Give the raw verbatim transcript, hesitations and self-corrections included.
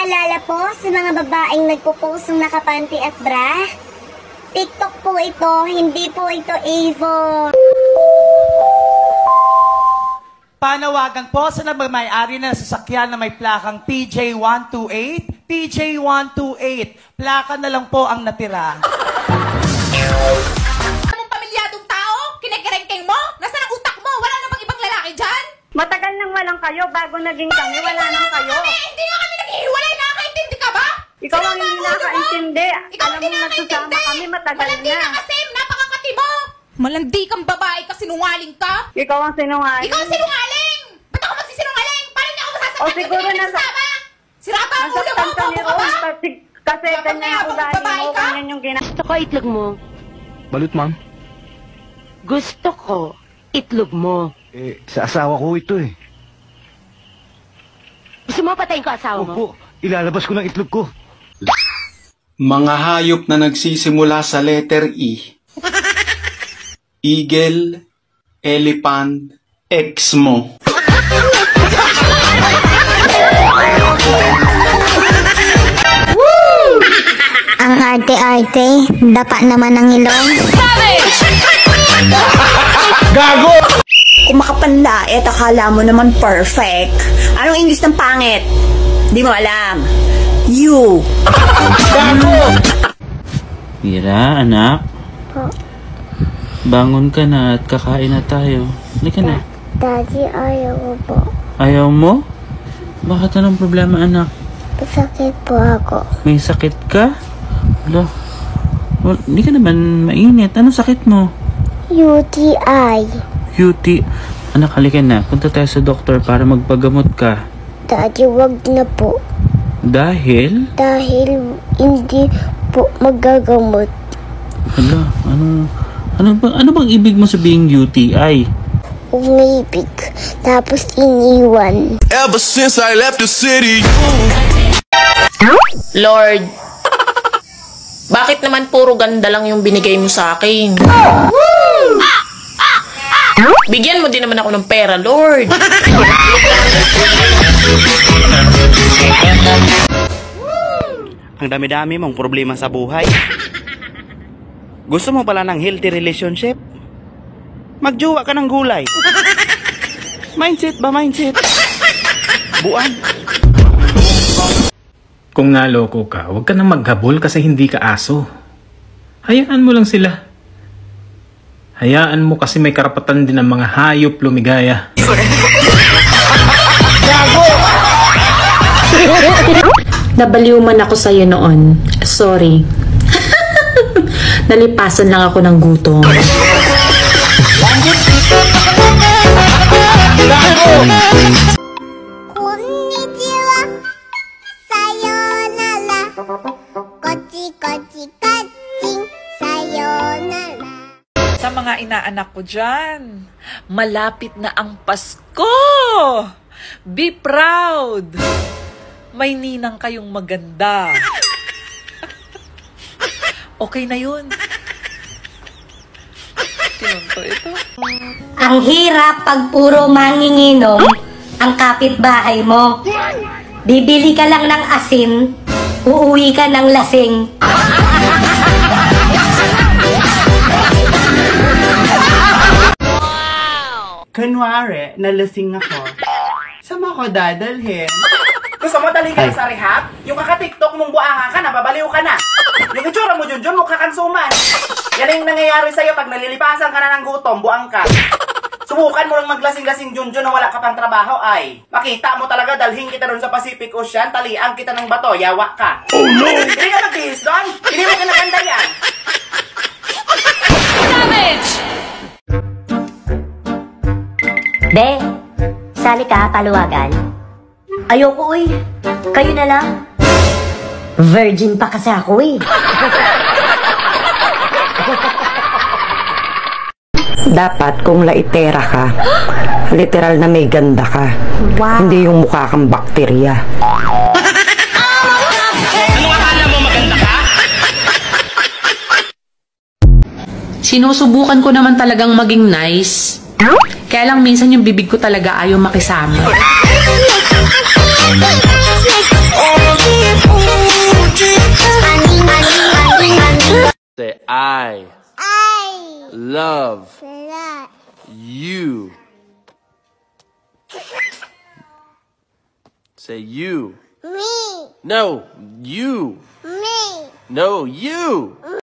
paalala po sa mga babaeng nagpo-post ng nakapanty at bra. TikTok po ito, hindi po ito Evo. Panawagan po sa nagmamay-ari na sasakyan na may plakang P J one two eight, P J one two eight. Plaka na lang po ang natira. Anong pamilyadong tao? Kinikerengkeng mo? Nasaan ang utak mo? Wala na bang ibang lalaki dyan? Matagal nang walang kayo, bago naging kami, wala nang kayo. Kami, hindi nga kami naghihiwalay, nakakaintindi ka ba? Ikaw ang hindi nakakaintindi. Ikaw Alam ang mo, nagsasama kami matagal Malandi na. na kasi, napakakati mo. Malandi kang babae ka, sinungaling ka. Ikaw ang sinungaling. Ikaw ang sinungaling. Ba't ako magsisinungaling? Paano niya ako masasaktan? O siguro na sa... Sirapa ang ulo mo, Nasaktan ka ni bobo ka ba? Ron, kasi, kasi ganyan ang ugali mo, ganyan yung ginagawa. Gusto ko itlog mo. Balut, ma'am? Gusto ko itlog mo. Eh, sa asawa ko ito eh. Gusto mo patayin ko asawa mo? Opo, ilalabas ko ng itlog ko. Mga hayop na nagsisimula sa letter E. Eagle, elephant, X mo. Ang arte-arte, dapa naman ang ilong. Gago! Kung makapanlait, akala mo naman perfect. Anong English ng pangit? Di mo alam. You. Mira, anak. Po. Bangon ka na at kakain na tayo. Halika na. Daddy, ayaw ko po. Ayaw mo? Bakit anong problema, anak? Pasakit po ako. May sakit ka? Wala. Well, hindi ka naman mainit. Anong sakit mo? U T I. U T. Anak, halika na. Punta tayo sa doktor para magpagamot ka. Daddy, wag na po. Dahil? Dahil hindi po magagamot. Hala, ano, ano, bang, ano bang ibig mo sabihing U T I? Umibig. Tapos iniwan. Ever since I left the city. Lord, bakit naman puro ganda lang yung binigay mo sa akin? Bigyan mo din naman ako ng pera, Lord. Ang dami-dami mong problema sa buhay. Gusto mo pala ng healthy relationship? Magjowa ka ng gulay. Mindset ba, mindset? Buwan. Kung naloko ka, huwag ka nang maghabol kasi hindi ka aso. Hayaan mo lang sila. Hayaan mo kasi may karapatan din ang mga hayop lumigaya. Nabaliw man ako sa'yo noon. Sorry. Nalipasan lang ako ng gutom. Konnichiwa. Sayonara. Kochi kochi kaching. Sayonara. Sa mga inaanak ko dyan, malapit na ang Pasko! Be proud! May ninang kayong maganda. Okay na yun. Tinunto ito. Ang hirap pag puro manginginom ang kapitbahay mo. Bibili ka lang ng asin, uuwi ka ng lasing. Kunwari, nalasing ako. Saan mo ako dadalhin? Gusto mo taligan sa rehab? Yung kaka-tiktok mong buanga ka na, babaliw ka na. Yung itsura mo, Junjun, mukha kang suman. Yan yung nangyayari sa'yo pag nalilipasan ka na ng gutom, buang ka. Subukan mo lang maglasing-lasing, Junjun, na wala ka pang trabaho, ay. Makita mo talaga, dalhin kita doon sa Pacific Ocean, talian kita ng bato, yawa ka. Oh no! Hindi ka magbihis doon. Hindi mo ka naganda yan. Savage! Be, sali ka, paluwagan. Ayoko, uy. Kayo na lang. Virgin pa kasi ako, eh. Dapat kung laitera ka, literal na may ganda ka. Wow. Hindi yung mukha kang bakterya. Ano akala mo maganda ka? Sinusubukan ko naman talagang maging nice. Kaya lang minsan yung bibig ko talaga ayaw makisama. Oh, Say I I love love you. Say you. me, No, you. me. No, you.